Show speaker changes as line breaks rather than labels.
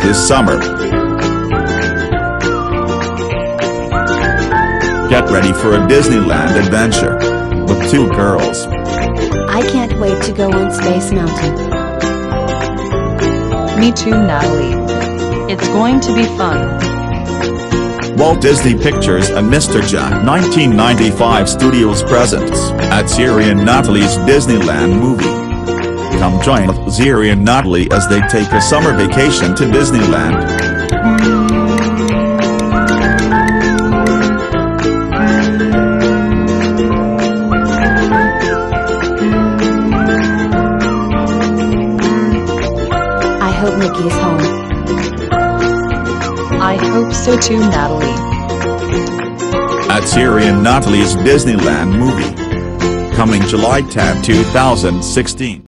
this summer. Get ready for a Disneyland adventure with two girls.
I can't wait to go on Space Mountain.
Me too, Natalie. It's going to be fun.
Walt Disney Pictures and Mr. Jack 1995 Studios presents Atzhiri and Natalie's Disneyland movie. Come join Atzhiri and Natalie as they take a summer vacation to Disneyland.
I hope Mickey's home.
I hope so too, Natalie.
Atzhiri and Natalie's Disneyland movie. Coming July 10, 2016.